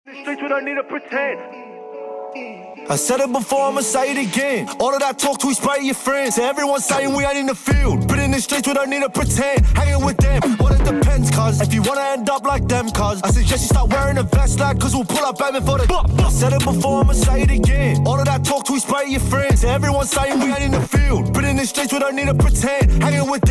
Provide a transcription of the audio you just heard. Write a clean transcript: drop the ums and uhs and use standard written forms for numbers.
Streets we don't need to pretend. I said it before, I'ma say it again. All of that talk, we spray your friends. Everyone's saying we ain't in the field, but in the streets we don't need to pretend. Hanging with them, well it depends, cuz if you wanna end up like them, cuz I suggest you start wearing a vest, like, cuz we'll pull up aiming for the I said it before, I'ma say it again. All of that talk, we spray your friends. Everyone's saying we ain't in the field, but in the streets we don't need to pretend. Hanging with them.